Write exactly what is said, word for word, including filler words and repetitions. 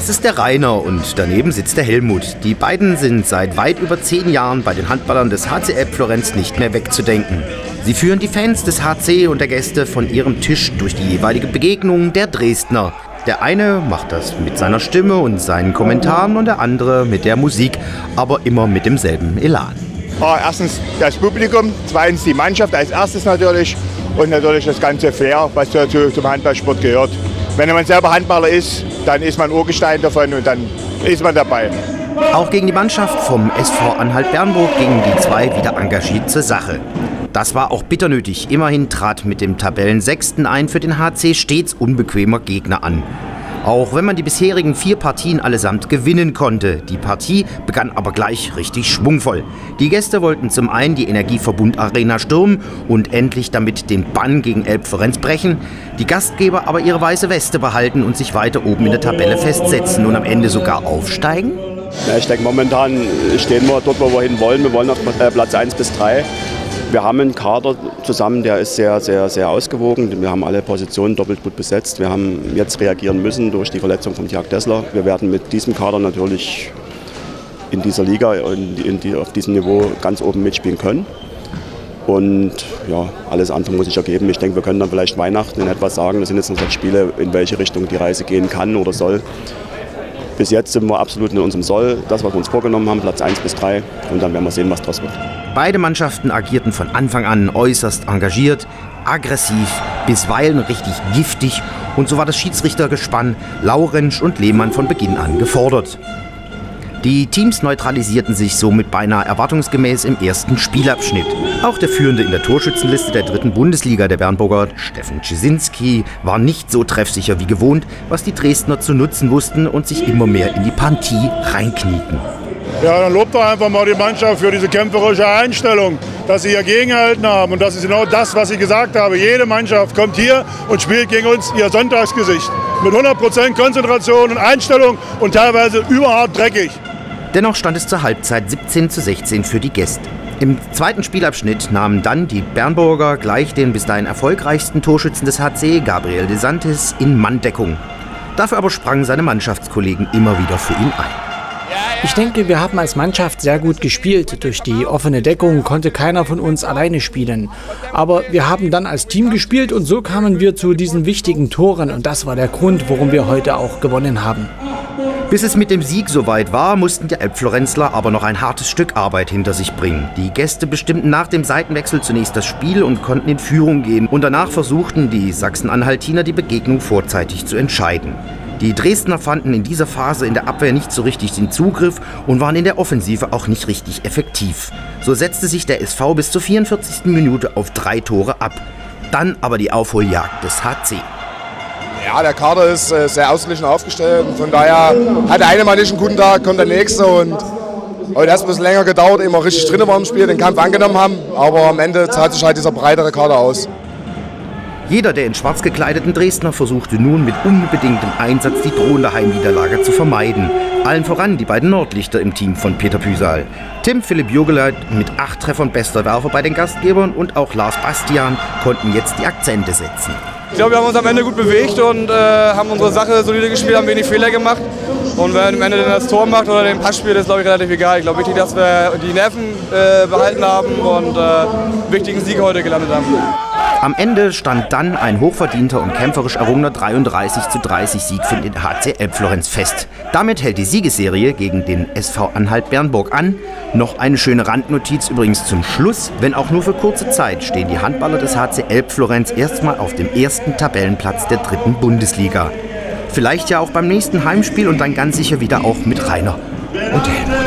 Das ist der Rainer und daneben sitzt der Helmut. Die beiden sind seit weit über zehn Jahren bei den Handballern des H C Elbflorenz nicht mehr wegzudenken. Sie führen die Fans des H C und der Gäste von ihrem Tisch durch die jeweilige Begegnung der Dresdner. Der eine macht das mit seiner Stimme und seinen Kommentaren und der andere mit der Musik, aber immer mit demselben Elan. Ah, erstens das Publikum, zweitens die Mannschaft als erstes natürlich und natürlich das ganze Flair, was dazu zum Handballsport gehört. Wenn man selber Handballer ist, dann ist man Urgestein davon und dann ist man dabei. Auch gegen die Mannschaft vom S V Anhalt-Bernburg gingen die zwei wieder engagiert zur Sache. Das war auch bitter nötig. Immerhin trat mit dem Tabellensechsten ein für den H C stets unbequemer Gegner an. Auch wenn man die bisherigen vier Partien allesamt gewinnen konnte. Die Partie begann aber gleich richtig schwungvoll. Die Gäste wollten zum einen die Energieverbund-Arena stürmen und endlich damit den Bann gegen Elbflorenz brechen. Die Gastgeber aber ihre weiße Weste behalten und sich weiter oben in der Tabelle festsetzen und am Ende sogar aufsteigen. Ja, ich denke, momentan stehen wir dort, wo wir hin wollen. Wir wollen auf Platz eins bis drei. Wir haben einen Kader zusammen, der ist sehr, sehr, sehr ausgewogen. Wir haben alle Positionen doppelt gut besetzt. Wir haben jetzt reagieren müssen durch die Verletzung von Tjag Dessler. Wir werden mit diesem Kader natürlich in dieser Liga, in die, in die, auf diesem Niveau ganz oben mitspielen können. Und ja, alles andere muss sich ergeben. Ich denke, wir können dann vielleicht Weihnachten in etwas sagen. Das sind jetzt noch sechs Spiele, in welche Richtung die Reise gehen kann oder soll. Bis jetzt sind wir absolut in unserem Soll, das, was wir uns vorgenommen haben, Platz eins bis drei. Und dann werden wir sehen, was draus wird. Beide Mannschaften agierten von Anfang an äußerst engagiert, aggressiv, bisweilen richtig giftig. Und so war das Schiedsrichtergespann Laurensch und Lehmann von Beginn an gefordert. Die Teams neutralisierten sich somit beinahe erwartungsgemäß im ersten Spielabschnitt. Auch der Führende in der Torschützenliste der dritten Bundesliga, der Bernburger Steffen Czesinski, war nicht so treffsicher wie gewohnt, was die Dresdner zu nutzen wussten und sich immer mehr in die Partie reinknieten. Ja, dann lobt doch einfach mal die Mannschaft für diese kämpferische Einstellung, dass sie hier gegengehalten haben. Und das ist genau das, was ich gesagt habe. Jede Mannschaft kommt hier und spielt gegen uns ihr Sonntagsgesicht. Mit hundert Prozent Konzentration und Einstellung und teilweise überhaupt dreckig. Dennoch stand es zur Halbzeit siebzehn zu sechzehn für die Gäste. Im zweiten Spielabschnitt nahmen dann die Bernburger gleich den bis dahin erfolgreichsten Torschützen des H C, Gabriel De Santis, in Manndeckung. Dafür aber sprangen seine Mannschaftskollegen immer wieder für ihn ein. Ich denke, wir haben als Mannschaft sehr gut gespielt. Durch die offene Deckung konnte keiner von uns alleine spielen. Aber wir haben dann als Team gespielt und so kamen wir zu diesen wichtigen Toren. Und das war der Grund, warum wir heute auch gewonnen haben. Bis es mit dem Sieg soweit war, mussten die Elbflorenzler aber noch ein hartes Stück Arbeit hinter sich bringen. Die Gäste bestimmten nach dem Seitenwechsel zunächst das Spiel und konnten in Führung gehen. Und danach versuchten die Sachsen-Anhaltiner die Begegnung vorzeitig zu entscheiden. Die Dresdner fanden in dieser Phase in der Abwehr nicht so richtig den Zugriff und waren in der Offensive auch nicht richtig effektiv. So setzte sich der S V bis zur vierundvierzigsten Minute auf drei Tore ab. Dann aber die Aufholjagd des H C. Ja, der Kader ist äh, sehr ausgeglichen aufgestellt. Von daher hat der eine mal nicht einen guten Tag, kommt der nächste. Und heute hat es ein bisschen länger gedauert, ehe wir richtig drin waren im Spiel, den Kampf angenommen haben. Aber am Ende zahlt sich halt dieser breitere Kader aus. Jeder der in schwarz gekleideten Dresdner versuchte nun mit unbedingtem Einsatz die drohende Heimniederlage zu vermeiden. Allen voran die beiden Nordlichter im Team von Peter Püsal. Tim Philipp Jurgeleit mit acht Treffern bester Werfer bei den Gastgebern und auch Lars Bastian konnten jetzt die Akzente setzen. Ich glaube, wir haben uns am Ende gut bewegt und äh, haben unsere Sache solide gespielt, haben wenig Fehler gemacht. Und wer am Ende dann das Tor macht oder den Pass spielt, ist, glaube ich, relativ egal. Ich glaube, wichtig, dass wir die Nerven äh, behalten haben und äh, einen wichtigen Sieg heute gelandet haben. Am Ende stand dann ein hochverdienter und kämpferisch errungener dreiunddreißig zu dreißig Sieg für den H C Elbflorenz fest. Damit hält die Siegesserie gegen den S V Anhalt-Bernburg an. Noch eine schöne Randnotiz übrigens zum Schluss. Wenn auch nur für kurze Zeit stehen die Handballer des H C Elbflorenz erstmal auf dem ersten Tabellenplatz der dritten Bundesliga. Vielleicht ja auch beim nächsten Heimspiel und dann ganz sicher wieder auch mit Rainer und Helmut.